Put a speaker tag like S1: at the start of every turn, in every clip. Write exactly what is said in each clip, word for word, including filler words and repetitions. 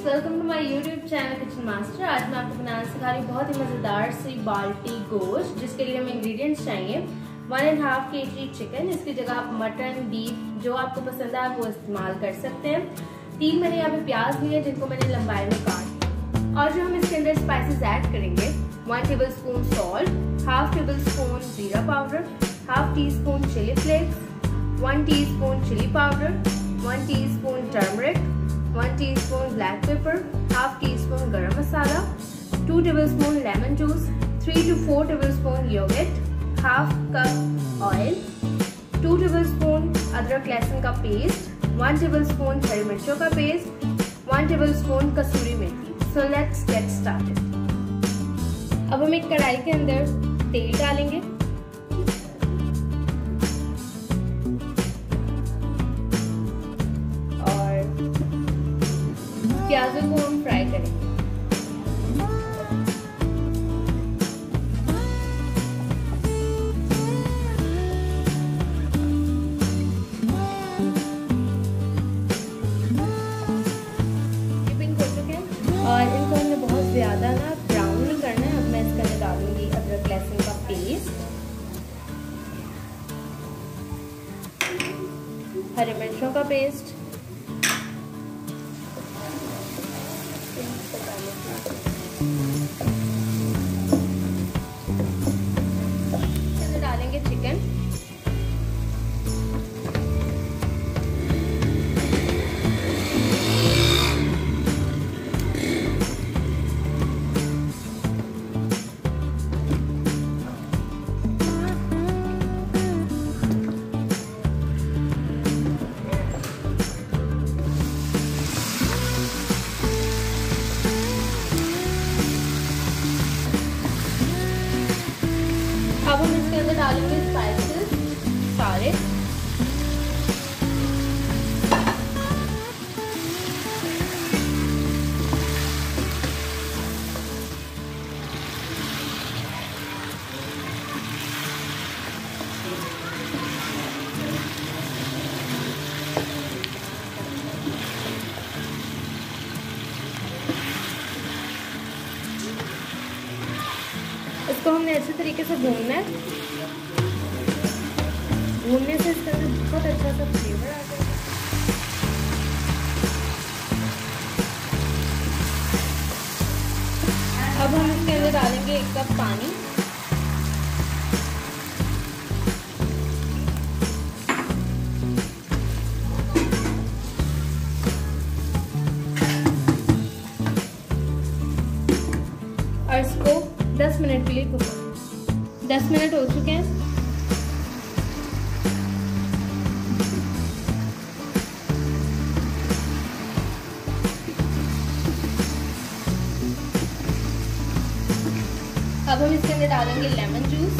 S1: Welcome to my YouTube channel kitchen master. आज मैं आपको बनाना सिखा रही हूँ बहुत ही मज़ेदार सी बाल्टी गोश्त, जिसके लिए हमें इंग्रेडिएंट्स चाहिए वन एंड हाफ के जी चिकन। इसकी जगह आप मटन, बीफ जो आपको पसंद है आप वो इस्तेमाल कर सकते हैं। तीन मैंने यहाँ पे प्याज लिए जिनको मैंने लंबाई में काट, और जो हम इसके अंदर स्पाइसेस ऐड करेंगे one tablespoon salt, half tablespoon जीरा powder, half teaspoon chilli flakes, one teaspoon chilli powder, one teaspoon turmeric, one teaspoon black pepper, half teaspoon garam masala, two tablespoon lemon juice, three two four tablespoon yoghurt, half cup oil, two tablespoon अदरक लहसुन का paste, one tablespoon हरी मिर्चों का paste, one tablespoon कसूरी मेथी। So let's get started. अब हम एक कढ़ाई के अंदर तेल डालेंगे प्याजों को हम फ्राई करेंगे। ये पिंक हो चुके हैं और इनको हमने बहुत ज्यादा ना ब्राउन नहीं करना है। अब मैं इसके अंदर डालूंगी अदरक लहसुन का पेस्ट, हरी मिर्चों का पेस्ट, डालेंगे चिकन, अब हम इसके अंदर डालेंगे स्पाइसेस सारे। इसको हमने अच्छे तरीके से भूनना है। भूनने से इसके अंदर बहुत अच्छा सा फ्लेवर आ जाएगा। अब हम इसके अंदर डालेंगे एक कप पानी। और इसको दस मिनट के लिए कुक करें। दस मिनट हो चुके हैं। अब हम इसके अंदर डालेंगे लेमन जूस,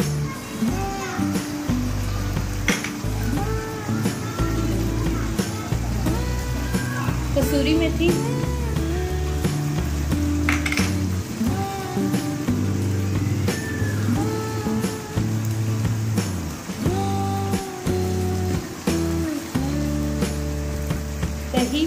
S1: कसूरी मेथी, दही,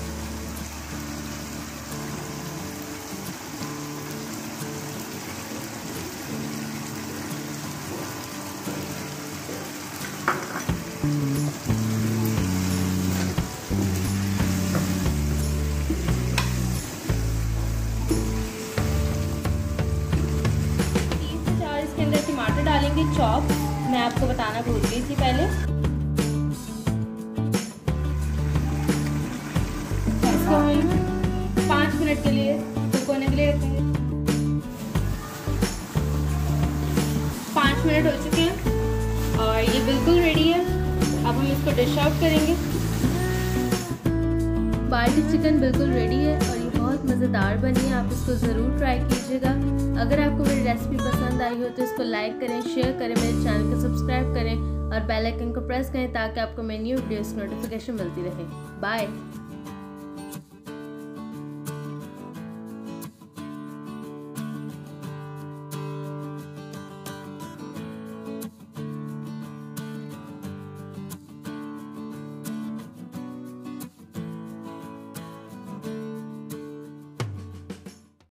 S1: तीन से चार इसके अंदर टमाटर डालेंगे चॉप। मैं आपको बताना भूल गई थी पहले। इसको हम पाँच मिनट के लिए कुक होने के लिए रखेंगे। पाँच मिनट हो चुके हैं और ये बिल्कुल रेडी है। अब हम इसको डिश आउट करेंगे। बाल्टी चिकन बिल्कुल रेडी है और ये बहुत मज़ेदार बनी है। आप इसको ज़रूर ट्राई कीजिएगा। अगर आपको मेरी रेसिपी पसंद आई हो तो इसको लाइक करें, शेयर करें, मेरे चैनल को सब्सक्राइब करें और बेल आइकन को प्रेस करें ताकि आपको मेरी न्यू वीडियोस की नोटिफिकेशन मिलती रहे। बाय।